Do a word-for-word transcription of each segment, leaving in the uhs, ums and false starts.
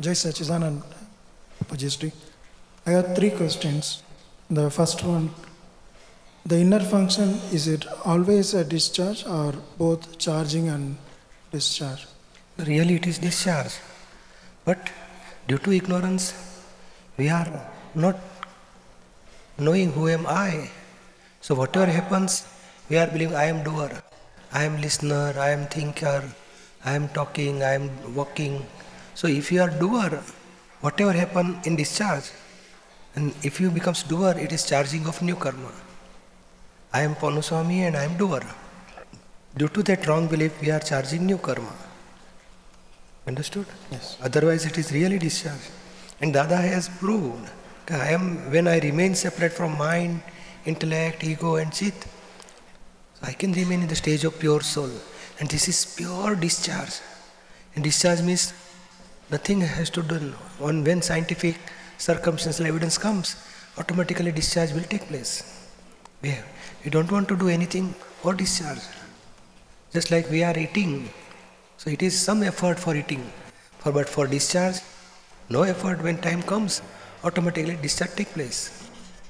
Jai Sachidanand, Pujyasri. I have three questions. The first one, the inner function, is it always a discharge or both charging and discharge? Really it is discharge. But due to ignorance, we are not knowing who am I. So whatever happens, we are believing I am doer, I am listener, I am thinker, I am talking, I am walking. So if you are doer, whatever happen in discharge, and if you becomes doer, it is charging of new karma. I am Ponuswami and I am doer. Due to that wrong belief, we are charging new karma. Understood? Yes. Otherwise it is really discharge. And Dada has proved that I am, when I remain separate from mind, intellect, ego and chit, so I can remain in the stage of pure soul. And this is pure discharge. And discharge means nothing has to do. On when scientific circumstantial evidence comes, automatically discharge will take place. We, we don't want to do anything for discharge. Just like we are eating. So it is some effort for eating. For, but for discharge, no effort. When time comes, automatically discharge take place.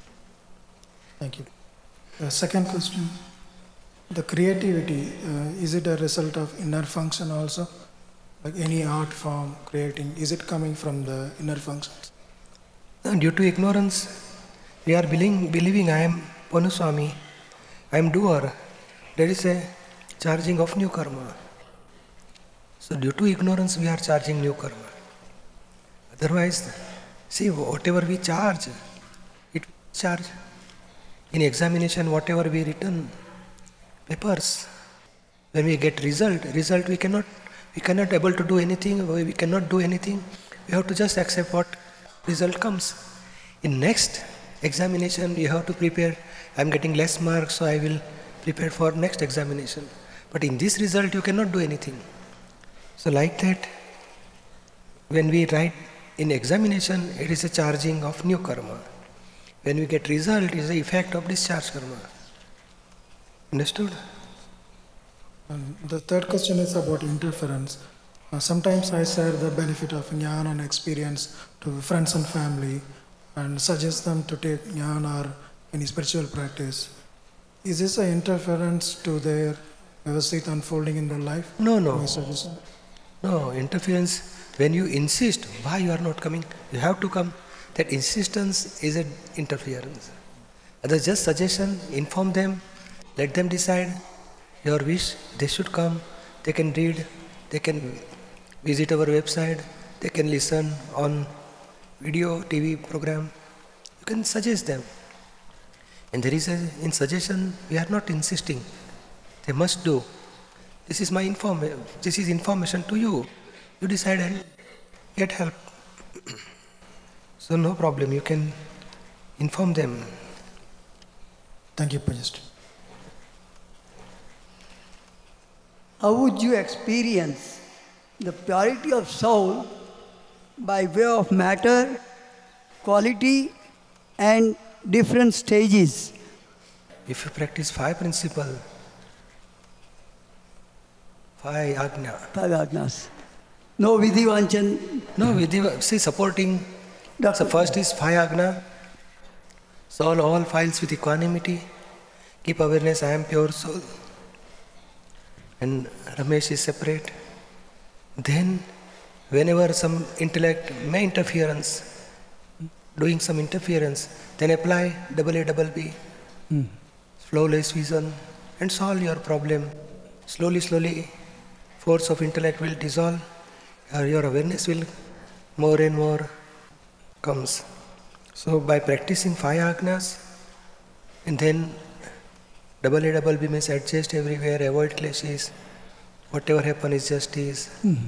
Thank you. The second question, the creativity, uh, is it a result of inner function also? Like any art form creating, is it coming from the inner functions? And due to ignorance, we are believing, believing I am Ponuswami, I am doer. There is a charging of new karma. So due to ignorance, we are charging new karma. Otherwise, see, whatever we charge, it charge. In examination, whatever we written, papers, when we get result, result we cannot, we cannot able to do anything, we cannot do anything. We have to just accept what result comes. In next examination, you have to prepare. I am getting less marks, so I will prepare for next examination. But in this result, you cannot do anything. So like that, when we write in examination, it is a charging of new karma. When we get result, it is the effect of discharge karma. Understood? And the third question is about interference. Uh, sometimes I share the benefit of jnana and experience to friends and family and suggest them to take jnana or any spiritual practice. Is this an interference to their vyavasthita unfolding in their life? No, no. My suggestion? No, interference, when you insist, why you are not coming? You have to come. That insistence is an interference. Other just suggestion, inform them, let them decide your wish, they should come, they can read, they can visit our website, they can listen on video, T V program. You can suggest them. And there is a, in suggestion, we are not insisting. They must do. This is my inform. This is information to you. You decide and get help. So no problem. You can inform them. Thank you, Pujyasri. How would you experience the purity of soul by way of matter, quality, and different stages? If you practice five principles, five agna. Five agnas. No vidhi vanchan. No vidhi. See, supporting. Doctor. So first is five agna. Solve all files with equanimity. Keep awareness. I am pure soul. And Ramesh is separate. Then, whenever some intellect may interference, doing some interference, then apply double A double B, mm. flawless vision, and solve your problem. Slowly, slowly, force of intellect will dissolve. Or your awareness will more and more comes. So by practicing five agnas, and then double A double B means adjust everywhere, avoid clashes. Whatever happen is justice. Mm-hmm.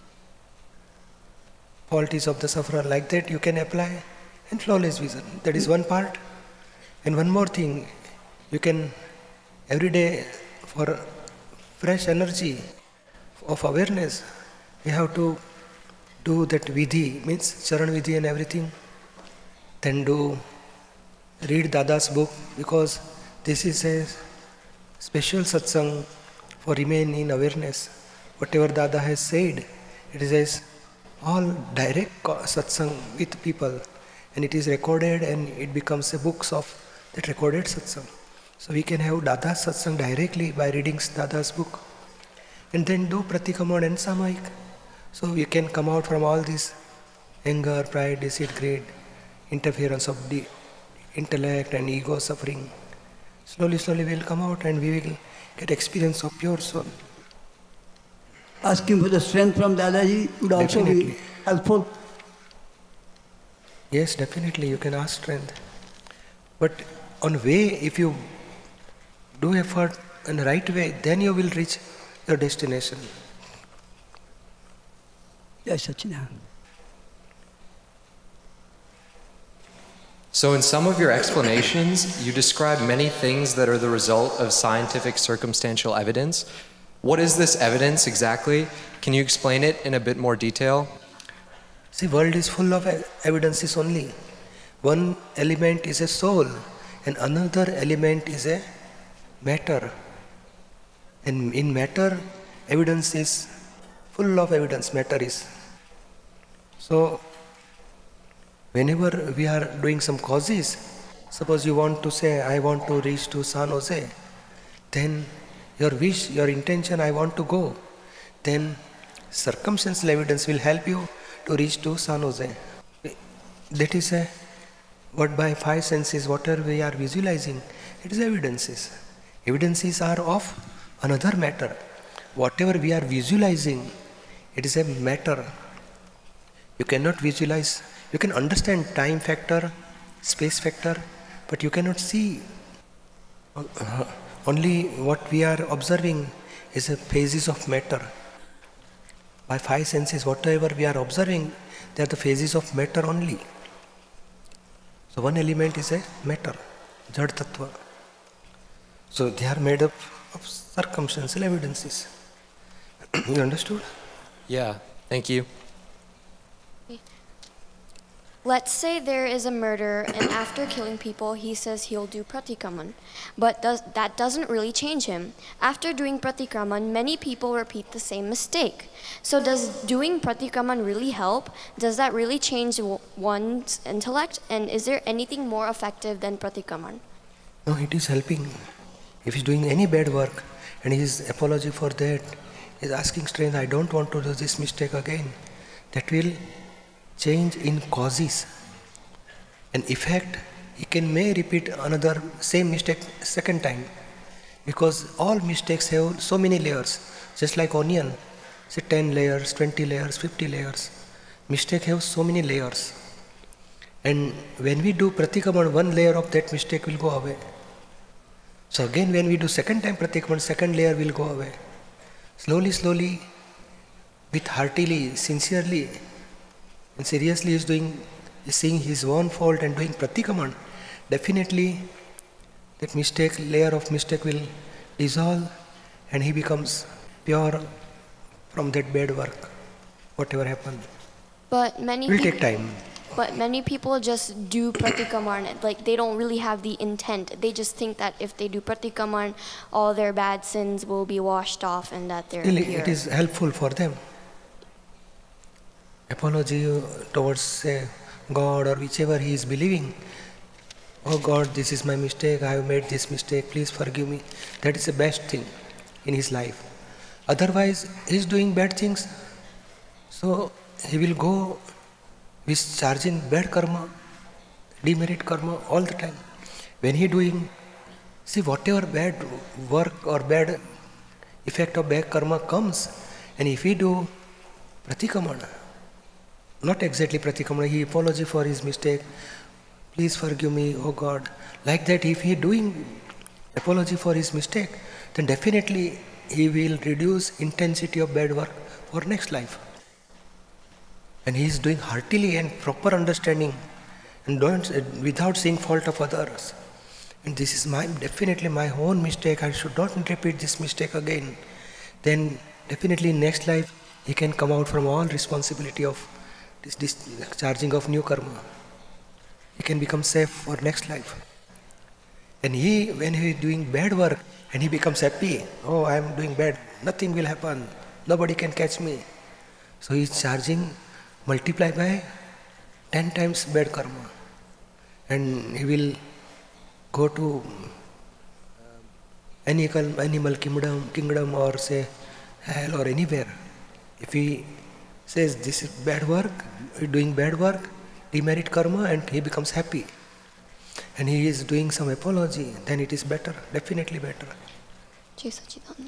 Fault is of the sufferer. Like that you can apply and flawless vision. That is one part. And one more thing, you can every day for fresh energy of awareness, you have to do that vidhi, means charan vidhi and everything. Then do, read Dada's book, because this is a special satsang for remain in awareness. Whatever Dada has said, it is all direct co- satsang with people, and it is recorded and it becomes a books of that recorded satsang. So we can have Dada's satsang directly by reading Dada's book, and then do Pratikaman and Samayik. So we can come out from all this anger, pride, deceit, greed, interference of the intellect and ego suffering. Slowly, slowly we will come out and we will get experience of pure soul. Asking for the strength from Dadaji would also Definitely. be helpful. Yes, definitely you can ask strength. But on way, if you do effort in the right way, then you will reach your destination. Yes, Sachinand. So in some of your explanations, you describe many things that are the result of scientific circumstantial evidence. What is this evidence exactly? Can you explain it in a bit more detail? See, world is full of e- evidences only. One element is a soul, and another element is a matter. And in matter, evidence is full of evidence, matter is. So, whenever we are doing some causes, suppose you want to say, I want to reach to San Jose, then your wish, your intention, I want to go, then circumstantial evidence will help you to reach to San Jose. That is a, what by five senses, whatever we are visualizing, it is evidences. Evidences are of another matter. Whatever we are visualizing, it is a matter. You cannot visualize, you can understand time factor, space factor, but you cannot see. Uh, only what we are observing is a phases of matter. By five senses, whatever we are observing, they are the phases of matter only. So one element is a matter, Jad Tattva. So they are made up of circumstantial evidences. You understood? Yeah, thank you. Let's say there is a murderer, and after killing people, he says he'll do pratikraman. But does, that doesn't really change him. After doing pratikraman, many people repeat the same mistake. So does doing pratikraman really help? Does that really change w- one's intellect? And is there anything more effective than pratikraman? No, it is helping. If he's doing any bad work and his apology for that is asking strength, I don't want to do this mistake again, that will change in causes. An effect, he can may repeat another same mistake second time, because all mistakes have so many layers, just like onion, say ten layers, twenty layers, fifty layers. Mistake have so many layers, and when we do pratikraman, one layer of that mistake will go away. So again, when we do second time pratikraman, second layer will go away. Slowly, slowly, with heartily, sincerely, and seriously is doing, is seeing his own fault and doing pratikraman, definitely that mistake, layer of mistake will dissolve and he becomes pure from that bad work, whatever happened. But many It will peop- take time. But many people just do pratikraman, like they don't really have the intent. They just think that if they do pratikraman, all their bad sins will be washed off and that they're Really, pure. it is helpful for them. Apology towards say, God or whichever he is believing. Oh God, this is my mistake, I have made this mistake, please forgive me. That is the best thing in his life. Otherwise, he is doing bad things, so he will go with charging bad karma, demerit karma all the time. When he doing, see whatever bad work or bad effect of bad karma comes, and if he do pratikamana, not exactly pratikamana, he apology for his mistake, please forgive me, oh God. Like that, if he doing apology for his mistake, then definitely he will reduce intensity of bad work for next life. And he is doing heartily and proper understanding, and don't without seeing fault of others. And this is my definitely my own mistake. I should not repeat this mistake again. Then definitely in next life he can come out from all responsibility of this, this charging of new karma. He can become safe for next life. And he, when he is doing bad work and he becomes happy, oh, I am doing bad, nothing will happen, nobody can catch me. So he is charging multiply by ten times bad karma. And he will go to animal, animal kingdom, kingdom or say hell or anywhere. If he says this is bad work, doing bad work, demerit karma, and he becomes happy. And he is doing some apology, then it is better, definitely better. Jai Sachidanand.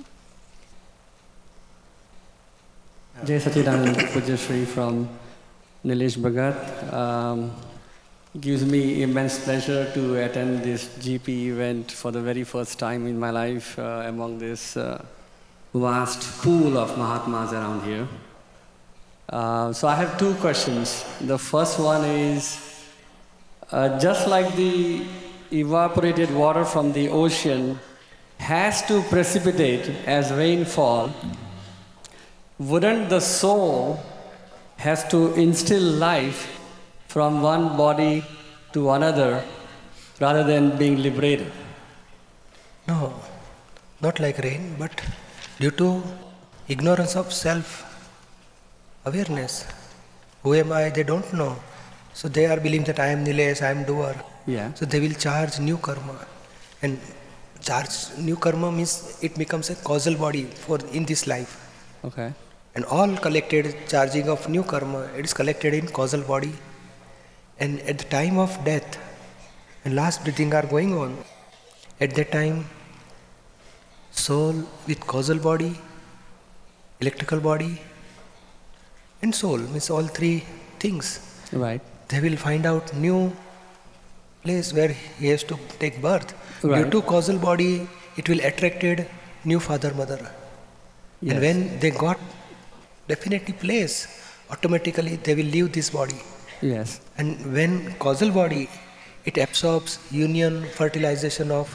Jai Sachidanand Pujya Shri from Nilesh Bhagat. Um, gives me immense pleasure to attend this G P event for the very first time in my life uh, among this uh, vast pool of Mahatmas around here. Uh, so I have two questions. The first one is, uh, just like the evaporated water from the ocean has to precipitate as rainfall, wouldn't the soul has to instill life from one body to another rather than being liberated? No, not like rain, but due to ignorance of self-awareness. Who am I? They don't know. So they are believing that I am Nilesh, I am doer. Yeah. So they will charge new karma. And charge new karma means it becomes a causal body for in this life. Okay. And all collected charging of new karma, it is collected in causal body. And at the time of death, and last breathing are going on, at that time, soul with causal body, electrical body, and soul, means all three things. Right. They will find out new place where he has to take birth. Right. Due to causal body, it will attracted new father, mother. Yes. And when they got definitely place, automatically they will leave this body. Yes. And when causal body, it absorbs union, fertilization of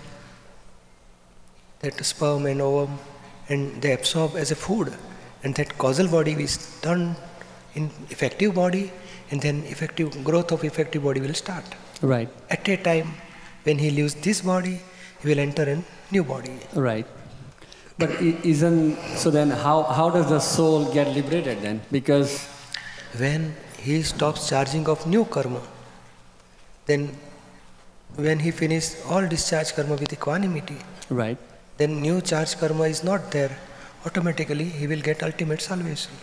that sperm and ovum, and they absorb as a food. And that causal body is turned in effective body, and then effective growth of effective body will start. Right. At a time, when he leaves this body, he will enter a new body. Right. But i- isn't, so then how, how does the soul get liberated then? Because When he stops charging of new karma, then when he finishes all discharge karma with equanimity, right. then new charge karma is not there. Automatically he will get ultimate salvation.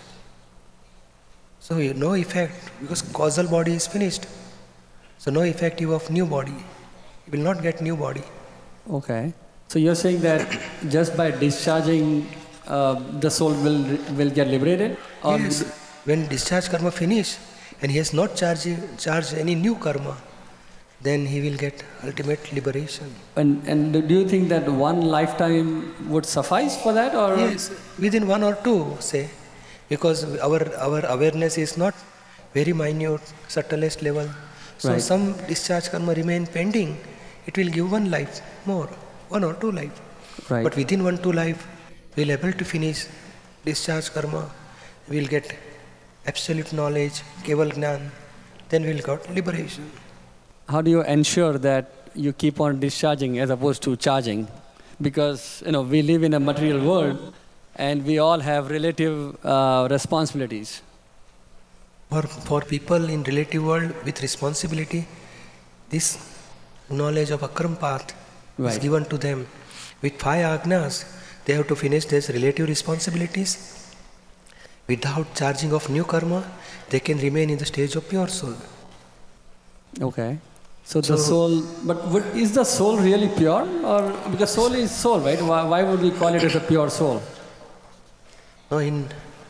So you- no effect, because causal body is finished. So no effective of new body. He will not get new body. Okay. So you're saying that just by discharging, uh, the soul will will get liberated? Or Yes. When discharge karma finish and he has not charged charged any new karma, then he will get ultimate liberation. And, and do you think that one lifetime would suffice for that? Or Yes, within one or two, say, because our our awareness is not very minute, subtlest level. So Right. some discharge karma remain pending. It will give one life more, one or two life. Right. But within one two life, we will able to finish discharge karma. We will get absolute knowledge, keval gnan. Then we will get liberation. how do you ensure that you keep on discharging as opposed to charging? Because, you know, we live in a material world and we all have relative uh, responsibilities. For, for people in relative world with responsibility, this knowledge of akram path is Right. given to them. With five agnas, they have to finish their relative responsibilities. Without charging of new karma, they can remain in the stage of pure soul. Okay. So the So- soul, but would, is the soul really pure? Or because soul is soul, right? Why, why would we call it as a pure soul? Now in,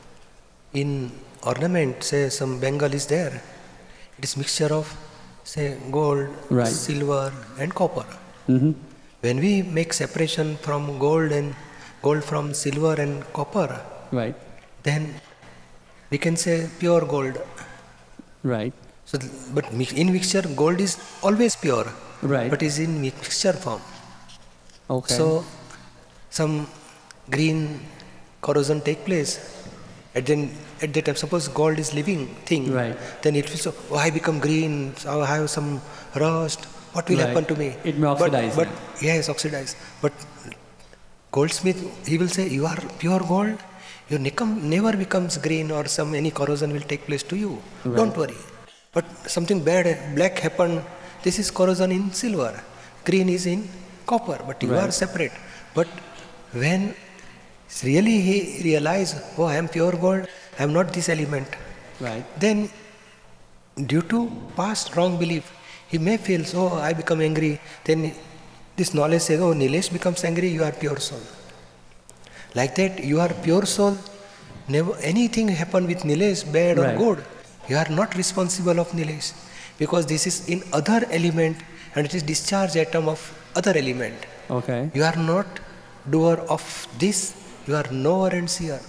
in ornament, say some Bengal is there. It is mixture of, say, gold, Right. silver and copper. Mm-hmm. When we make separation from gold and gold from silver and copper, Right. then we can say pure gold. Right. So, th- but mi- in mixture, gold is always pure, Right. but is in mixture form. Okay. So, some green corrosion take place. At then, at that time, suppose gold is living thing, Right. then it will so, oh, I become green, so I have some rust. What will Right. happen to me? It may But- oxidize, But, yeah. yes, oxidize. But goldsmith, he will say, you are pure gold. your necum never becomes green or some any corrosion will take place to you. Right. Don't worry. But something bad, black happened, this is corrosion in silver. Green is in copper, but you Right. are separate. But when really he realizes, oh, I am pure gold, I am not this element. Right. Then due to past wrong belief, he may feel, oh, I become angry. Then this knowledge says, oh, Nilesh becomes angry, you are pure soul. Like that, you are pure soul. Never anything happen with Nilesh, bad Right. or good, you are not responsible of Nilesh. Because this is in other element and it is discharge atom of other element. Okay. You are not doer of this, you are knower and seer.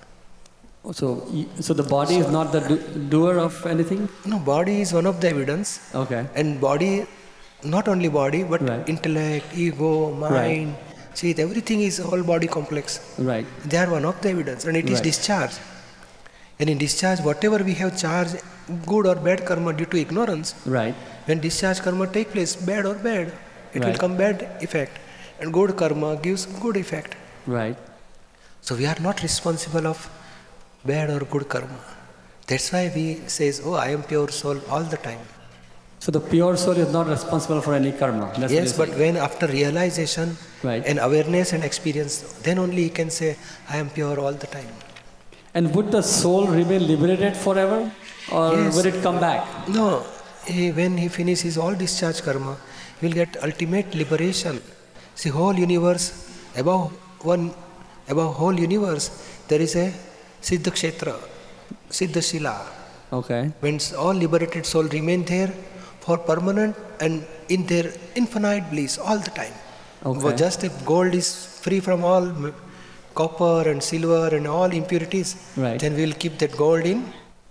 So, y- so the body is not the do- doer of anything? No, body is one of the evidence. Okay. And body, not only body, but Right. intellect, ego, mind, see, everything is all body complex. Right. They are one of the evidence, and it is Right. discharge. And in discharge, whatever we have charged, good or bad karma due to ignorance, Right. when discharge karma take place, bad or bad, it will Right. come bad effect. And good karma gives good effect. Right. So we are not responsible of bad or good karma. That's why we says, oh, I am pure soul all the time. So the pure soul is not responsible for any karma. That's Yes, what but you're saying. when after realization Right. and awareness and experience, then only he can say, I am pure all the time. And would the soul remain liberated forever, or Yes. will it come back? No, he, when he finishes all discharge karma, he will get ultimate liberation. See, whole universe, above one, above whole universe, there is a Siddha Kshetra, Siddha Shila. Okay. When all liberated soul remain there for permanent and in their infinite bliss all the time. Okay. But just if gold is free from all m- copper and silver and all impurities, Right. then we will keep that gold in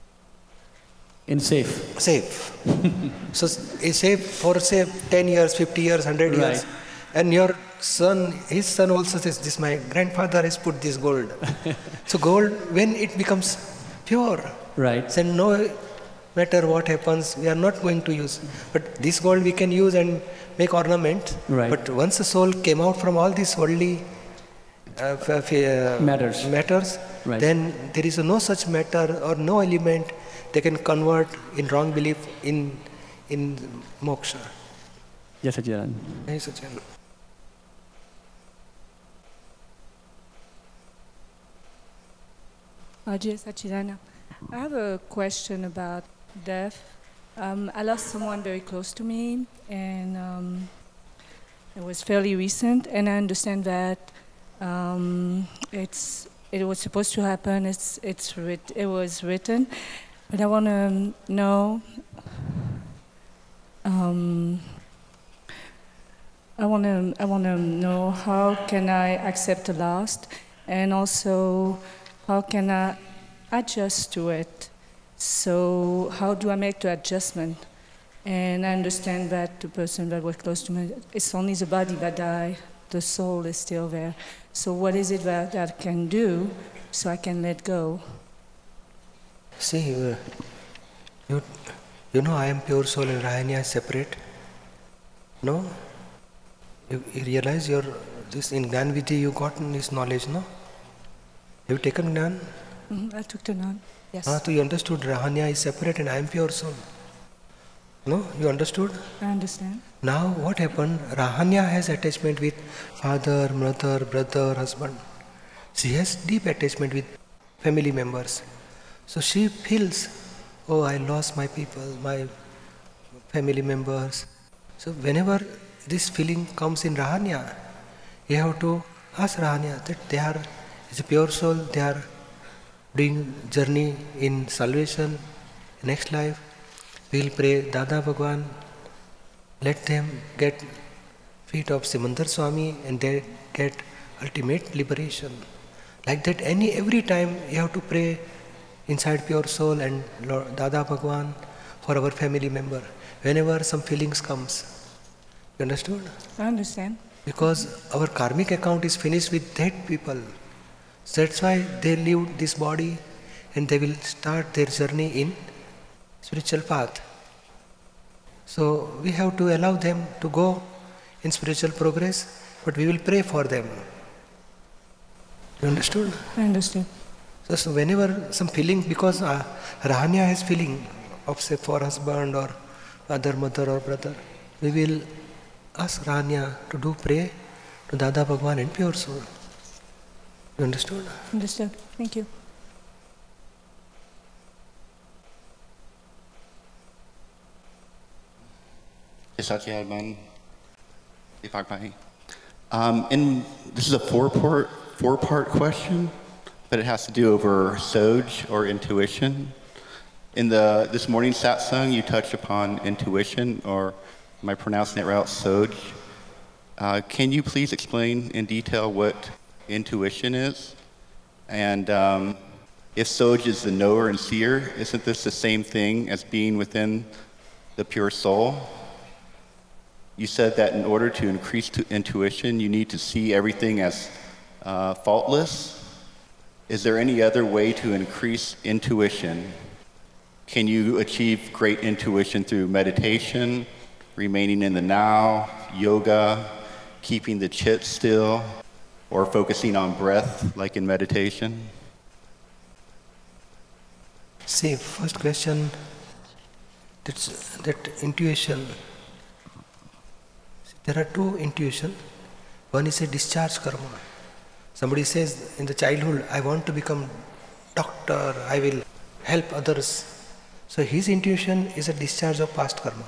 In safe. safe. So it's safe for say ten years, fifty years, one hundred years. Right. And your son, his son also says, this my grandfather has put this gold. So gold, when it becomes pure, Right. then no matter what happens, we are not going to use. But this gold we can use and make ornament. Right. But once the soul came out from all these worldly uh, f- f- uh, Matters. matters Right. then there is no such matter or no element they can convert in wrong belief in in moksha. Yes, Sachidanand. Jai Sachidanand. Ajay Sachidana. I have a question about death. Um, I lost someone very close to me, and um, it was fairly recent. And I understand that um, it's it was supposed to happen. It's it's writ- it was written, but I want to know. Um, I want to I want to know how can I accept the loss, and also how can I adjust to it? So how do I make the adjustment? And I understand that the person that was close to me, it's only the body that died, the soul is still there. So what is it that, that I can do so I can let go? See, uh, you, you know I am pure soul and Rahanya is separate. No? You, you realize your this in Gnan Vidhi you gotten this knowledge, no? Have you taken Gnan? Mhm, I took the none. Yes, Ah, so you understood Rahanya is separate and I am pure soul. No? You understood? I understand. Now what happened? Rahanya has attachment with father, mother, brother, husband. She has deep attachment with family members. So she feels, oh, I lost my people, my family members. So whenever this feeling comes in Rahanya, you have to ask Rahanya that they are, it's a pure soul, they are doing journey in salvation, next life. We will pray, Dada Bhagwan, let them get feet of Simandar Swami and they get ultimate liberation. Like that, any every time you have to pray inside pure soul and Lord Dada Bhagwan for our family member. Whenever some feelings comes, you understood? I understand. Because our karmic account is finished with dead people. So that's why they leave this body and they will start their journey in spiritual path. So we have to allow them to go in spiritual progress, but we will pray for them. You understood? I understood. So, so whenever some feeling, because uh, Rahanya has feeling of say for husband or other mother or brother, we will ask Rahanya to do pray to Dada Bhagwan and pure soul. You understood? Understood. Thank you. Um, and this is a four-part four-part question, but it has to do over Soj or intuition. In the this morning's satsang, you touched upon intuition, or am I pronouncing it right? Soj. Uh, can you please explain in detail what intuition is? And um, if Soj is the knower and seer, isn't this the same thing as being within the pure soul? You said that in order to increase to intuition, you need to see everything as uh, faultless. Is there any other way to increase intuition? Can you achieve great intuition through meditation, remaining in the now, yoga, keeping the chit still, or focusing on breath like in meditation? See, first question, that's, that intuition. There are two intuition. One is a discharge karma. Somebody says in the childhood, I want to become doctor, I will help others. So his intuition is a discharge of past karma.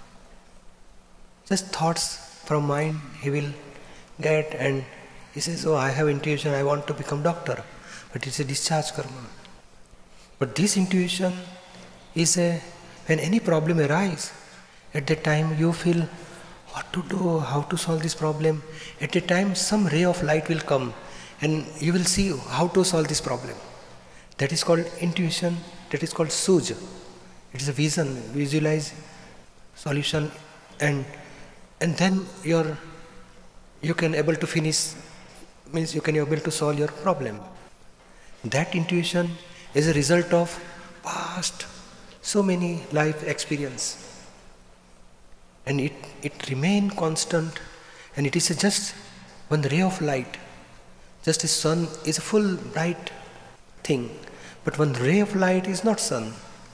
Just thoughts from mind he will get, and he says, oh, I have intuition, I want to become doctor. But it's a discharge karma. But this intuition is a, when any problem arises, at that time you feel what to do, how to solve this problem. At a time some ray of light will come and you will see how to solve this problem. That is called intuition, that is called Suj. It is a vision, visualize solution, and and then you're, you can able to finish, means you can be able to solve your problem. That intuition is a result of past so many life experience. And it, it remain constant, and it is a just one ray of light. Just as sun is a full bright thing, but one ray of light is not sun.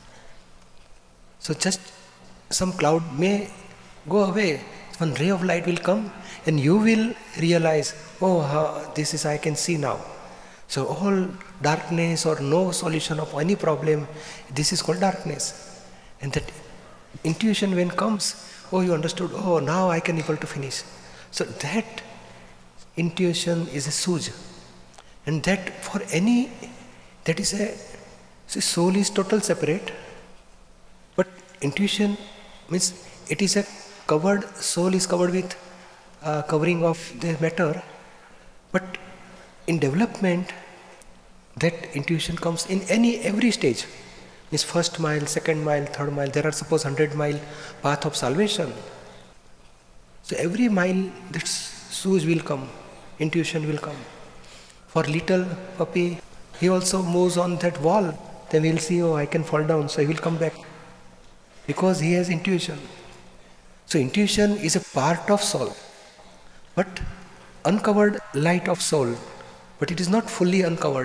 So just some cloud may go away, one ray of light will come, and you will realize, oh, how, this is I can see now. So all darkness or no solution of any problem, this is called darkness. And that intuition when comes, oh, you understood, oh, now I can able to finish. So that intuition is a Suj. And that for any, that is a, see, soul is total separate, but intuition means it is a covered, soul is covered with uh, covering of the matter, but in development, that intuition comes in any, every stage. Means first mile, second mile, third mile, there are suppose hundred mile path of salvation. So every mile that Suj will come, intuition will come. For little puppy, he also moves on that wall, then he will see, oh, I can fall down, so he will come back. Because he has intuition. So intuition is a part of soul, but uncovered light of soul, but it is not fully uncovered.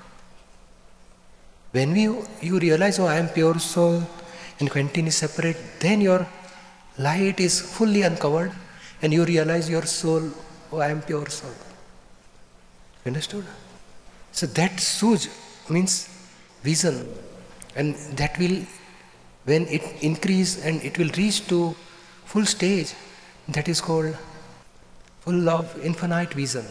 When we, you realize, oh, I am pure soul and Quentin is separate, then your light is fully uncovered and you realize your soul, oh, I am pure soul. Understood? So that Suj means vision, and that will, when it increase and it will reach to full stage, that is called full of infinite vision.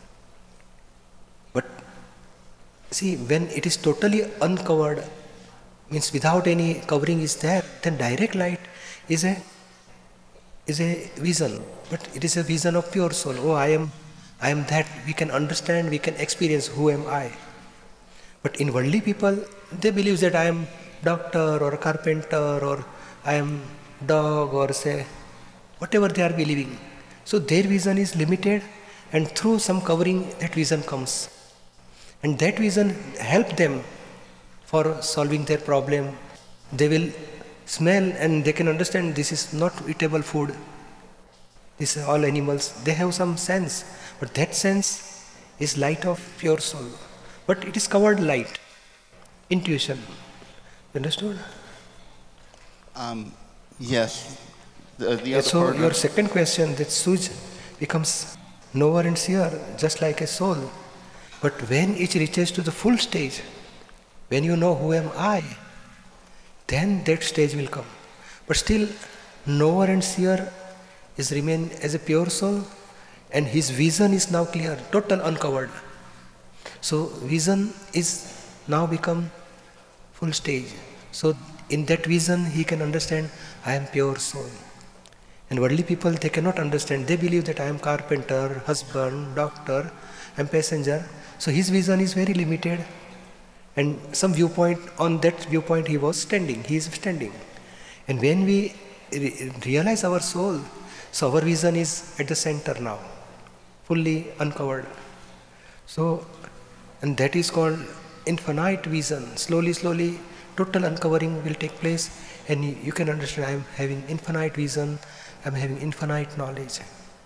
But see, when it is totally uncovered, means without any covering is there, then direct light is a is a vision, but it is a vision of pure soul. Oh, I am, I am that. We can understand, we can experience who am I. But in worldly people, they believe that I am doctor or carpenter or I am dog or say whatever they are believing. So their vision is limited, and through some covering that vision comes. And that vision help them for solving their problem. They will smell and they can understand this is not eatable food. This is all animals. They have some sense, but that sense is light of pure soul. but it is covered light. Intuition. Understood? Um, yes. The, the Yeah, other so part your of- second question, that Suj becomes knower and seer, just like a soul. But when it reaches to the full stage, when you know who am I, then that stage will come. But still, knower and seer is remain as a pure soul, and his vision is now clear, total uncovered. So vision is now become full stage. So in that vision, he can understand, I am pure soul. And worldly people, they cannot understand. They believe that I am carpenter, husband, doctor, I am passenger. So his vision is very limited. And some viewpoint, on that viewpoint he was standing, he is standing. And when we re- realize our soul, so our vision is at the center now, fully uncovered. So, and that is called infinite vision. Slowly, slowly, total uncovering will take place, and you, you can understand I am having infinite vision, I am having infinite knowledge.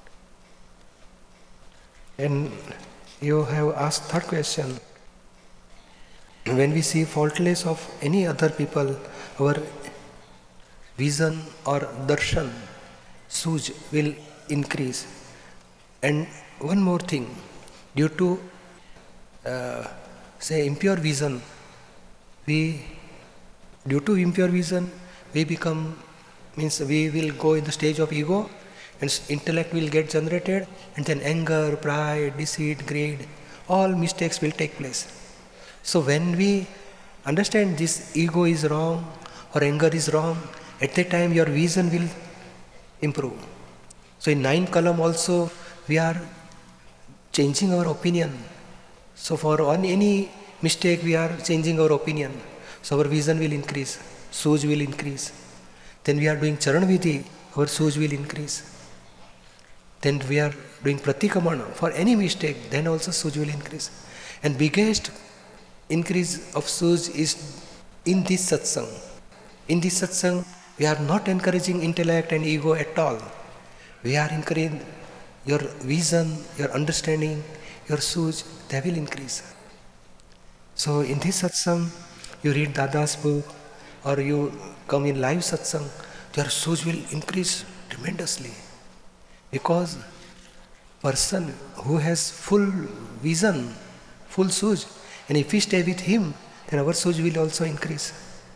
And you have asked third question. When we see faultless of any other people, our vision or darshan, suj, will increase. And one more thing, due to uh, say impure vision, we due to impure vision we become, means we will go in the stage of ego, and intellect will get generated, and then anger, pride, deceit, greed, all mistakes will take place. So when we understand this ego is wrong or anger is wrong, at that time your vision will improve. So in ninth column also we are changing our opinion. So for on any mistake we are changing our opinion. So our vision will increase, suj will increase. Then we are doing charan vidhi, our suj will increase. Then we are doing pratikamana for any mistake, then also suj will increase. And biggest increase of suj is in this satsang. In this satsang, we are not encouraging intellect and ego at all. We are encouraging your vision, your understanding, your suj, they will increase. So in this satsang, you read Dada's book or you come in live satsang, your suj will increase tremendously. Because person who has full vision, full suj, and if we stay with him, then our suj will also increase.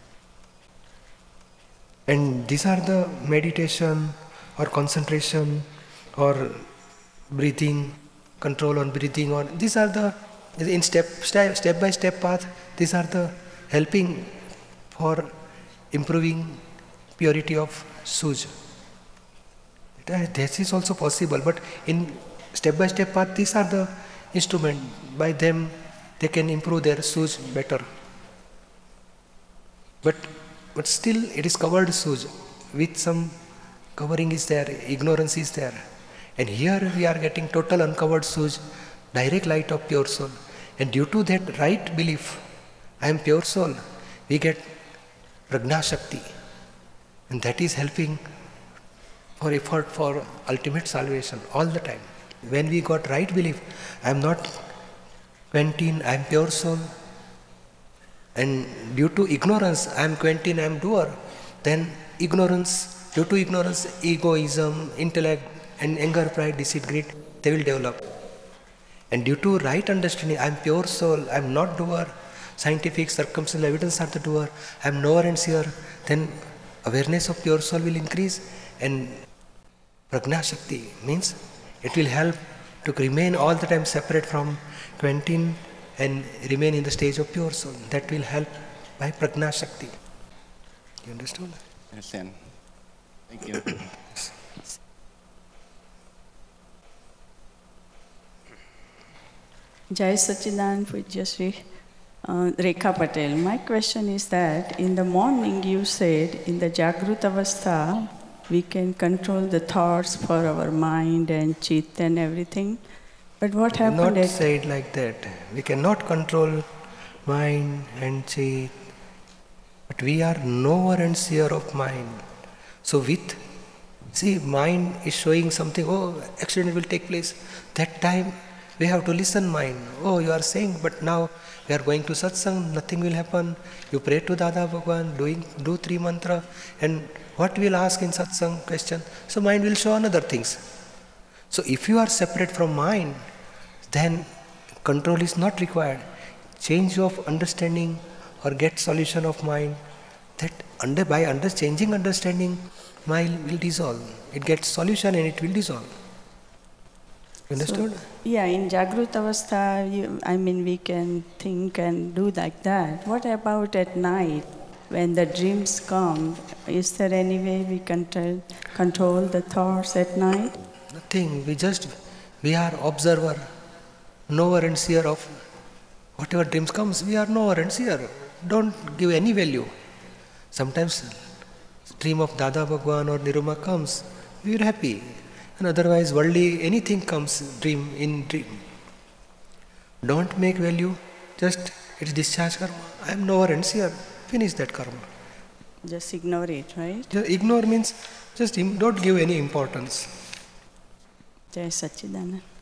And these are the meditation or concentration or breathing, control on breathing, or these are the, in step, step, step by step path, these are the helping for improving purity of suj. This is also possible, but in step by step path, these are the instruments. By them, they can improve their suj better. But but still, it is covered suj. With some covering is there, ignorance is there. And here we are getting total uncovered suj, direct light of pure soul. And due to that right belief, I am pure soul, we get prajna shakti. And that is helping for effort for ultimate salvation all the time. When we got right belief, I am not Quentin, I am pure soul. And due to ignorance, I am Quentin, I am doer. Then ignorance, due to ignorance, egoism, intellect, and anger, pride, deceit, greed, they will develop. And due to right understanding, I am pure soul, I am not doer. Scientific, circumstantial evidence are the doer. I am knower and seer. Then awareness of pure soul will increase, and prajna shakti means it will help to remain all the time separate from Quentin and remain in the stage of pure soul. That will help by prajna shakti. You understood? I understand. Thank you. Jai Sachidanand Pujyasri. Uh, Rekha Patel. My question is that in the morning you said in the Jagrut Avastha we can control the thoughts for our mind and chit and everything. But what happened? Not at say it like that. We cannot control mind and chit. But we are knower and seer of mind. So with, see, mind is showing something, oh, accident will take place. That time We have to listen mind. Oh, you are saying, but now we are going to satsang, nothing will happen. You pray to Dada Bhagwan, doing, do three mantra, and what will ask in satsang question? So mind will show another things. So if you are separate from mind, then control is not required. Change of understanding or get solution of mind, that under, by under changing understanding, mind will dissolve. It gets solution and it will dissolve. Understood? So, yeah, in Jagrut Avastha, you, I mean, we can think and do like that. What about at night, when the dreams come? Is there any way we control, control the thoughts at night? Nothing. We just, we are observer, knower and seer of whatever dreams comes. We are knower and seer. Don't give any value. Sometimes dream of Dada Bhagwan or Niruma comes, we are happy. And otherwise, worldly, anything comes, dream, in dream. Don't make value, just it's discharge karma. I am knower and seer. Finish that karma. Just ignore it, right? Just ignore means just im- don't give any importance. Jai Satchidanand.